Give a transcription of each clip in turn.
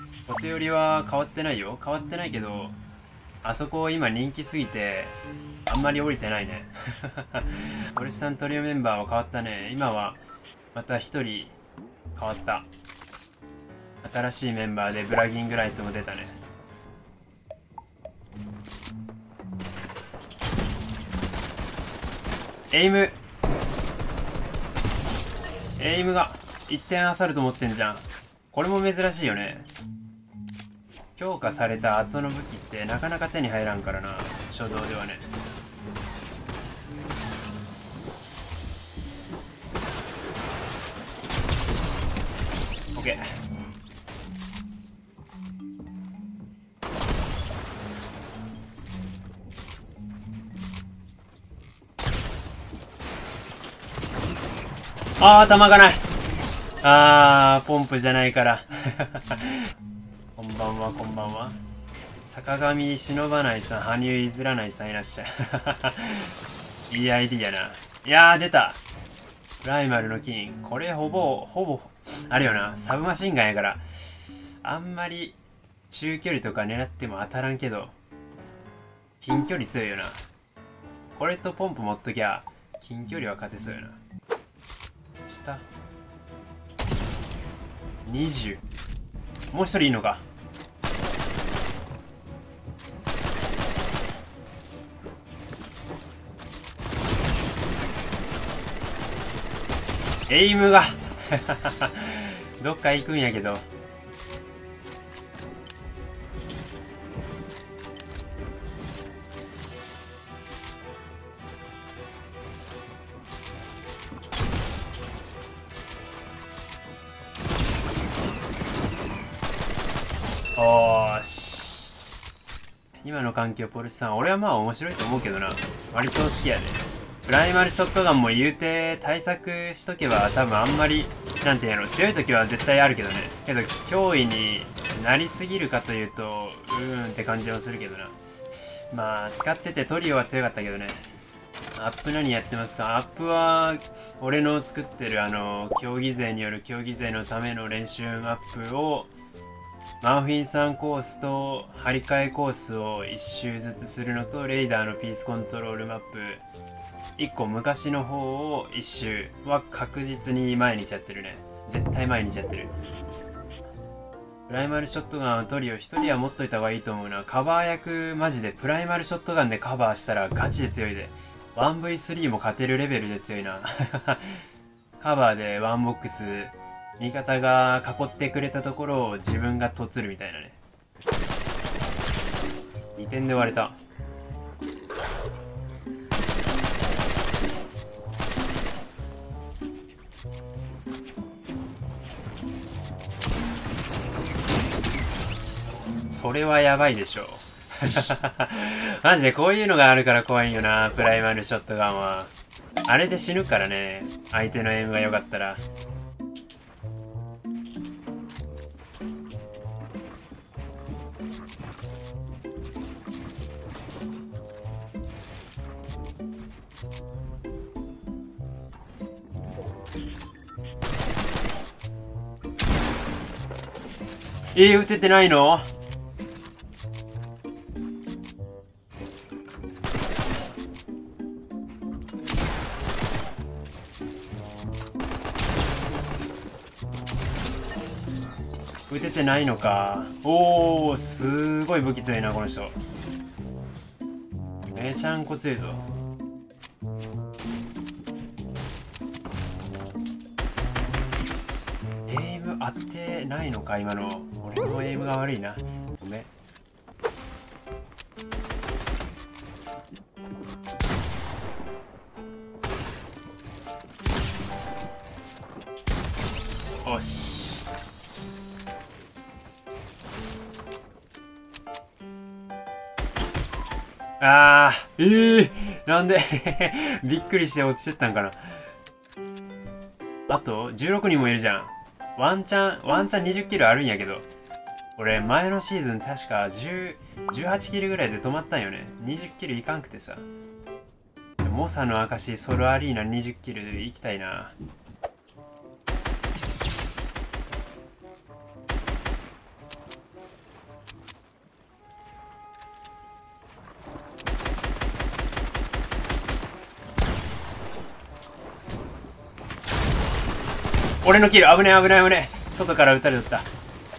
ポテよりは変わってないよ。変わってないけど、あそこ今人気すぎて、あんまり降りてないね。オルシさんトリオメンバーは変わったね。今は、また一人変わった。新しいメンバーでブラギングライツも出たね。エイムが1点アサルト持ってんじゃん。これも珍しいよね。強化された後の武器ってなかなか手に入らんからな、初動ではね。オッケー。あー、弾がない。あー、ポンプじゃないから。こんばんは、こんばんは。坂上忍ばないさん、羽生譲らないさんいらっしゃい。いい ID やな。いやー、出た。プライマルの金。これほぼ、あれよな、サブマシンガンやから、あんまり中距離とか狙っても当たらんけど、近距離強いよな。これとポンプ持っときゃ、近距離は勝てそうやな。下20。もう一人いいのか。エイムがどっか行くんやけど。おーし。今の環境ポルシさん、俺はまあ面白いと思うけどな。割と好きやで。プライマルショットガンも言うて対策しとけば多分あんまり、なんていうの、強い時は絶対あるけどね。けど脅威になりすぎるかというと、って感じはするけどな。まあ、使っててトリオは強かったけどね。アップ何やってますか？アップは、俺の作ってる競技勢による競技勢のための練習マップを、マンフィンさんコースと張り替えコースを1周ずつするのと、レイダーのピースコントロールマップ、1個昔の方を1周は確実に毎日やってるね。絶対毎日やってる。プライマルショットガンはトリオ1人は持っといた方がいいと思うな。カバー役マジでプライマルショットガンでカバーしたらガチで強いで。1v3 も勝てるレベルで強いな。カバーでワンボックス、味方が囲ってくれたところを自分がとつるみたいなね。2点で割れた。それはやばいでしょ。マジでこういうのがあるから怖いよな、プライマルショットガンは。あれで死ぬからね、相手のエイムが良かったら。撃ててないの？撃ててないのか。おー、すごい武器強いな、この人。めちゃんこ強いぞ。エイム合ってないのか、今の。俺のエイムが悪いな。ごめん。よし。なんでびっくりして落ちてったんかな。あと16人もいるじゃん。ワンチャン20キルあるんやけど。俺前のシーズン確か18キルぐらいで止まったんよね。20キルいかんくてさ。猛者の証ソロアリーナ20キル行きたいな。 俺のキル危ねえ危ねえ危ねえ。外から撃たれとった。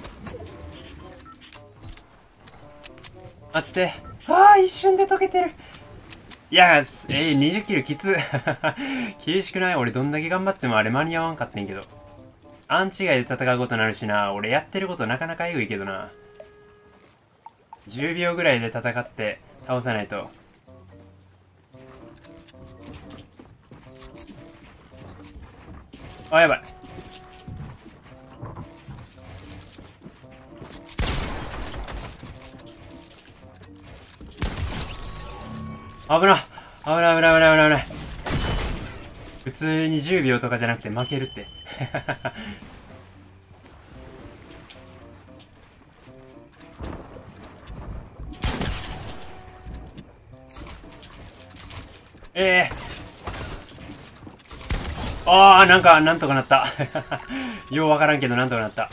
待って。ああ、一瞬で溶けてる。いや、20キルきつ。厳しくない？俺どんだけ頑張ってもあれ間に合わんかってんけど。アンチ外で戦うことになるしな。俺やってることなかなかエグいけどな。10秒ぐらいで戦って倒さないと。あ、やばい。危な。危ない危ない危ない危ない危ない。普通に10秒とかじゃなくて負けるって。ああ、なんとかなった。ようわからんけど、なんとかなった。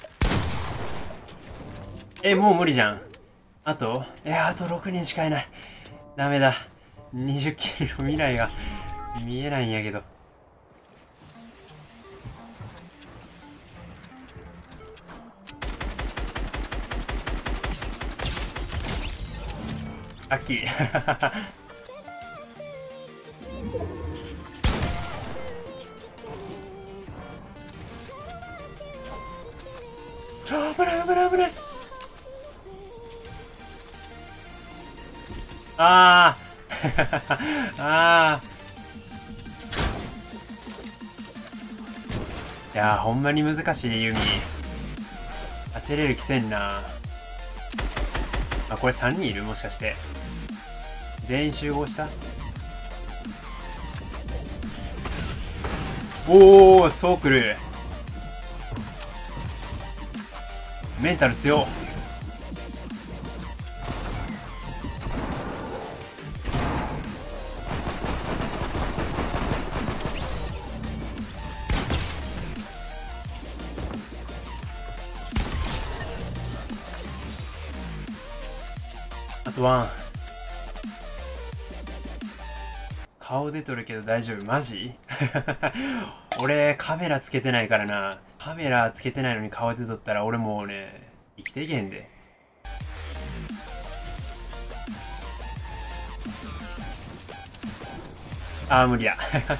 もう無理じゃん。あと6人しかいない。ダメだ。20キロ未来が見えないんやけど。ラッキー。危ない危ない危ない。ああ。ああ。いやー、ほんまに難しい弓。当てれる気せんな。あ、これ3人いる？もしかして。全員集合した？おお、そうくる。メンタル強っ。あとワン。顔出とるけど大丈夫？マジ？俺カメラつけてないからな。カメラつけてないのに顔出とったら俺もうね、生きていけへんで。ああ、無理や。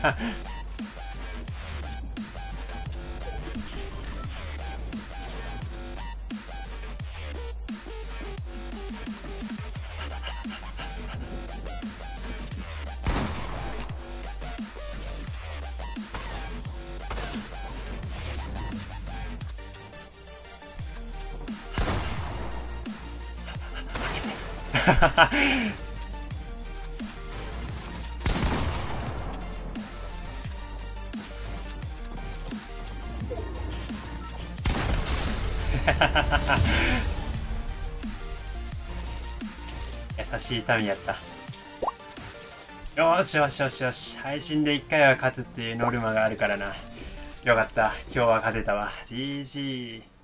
優しい民やった。よしよしよしよし。配信で1回は勝つっていうノルマがあるからな。よかった。今日は勝てたわ。GG。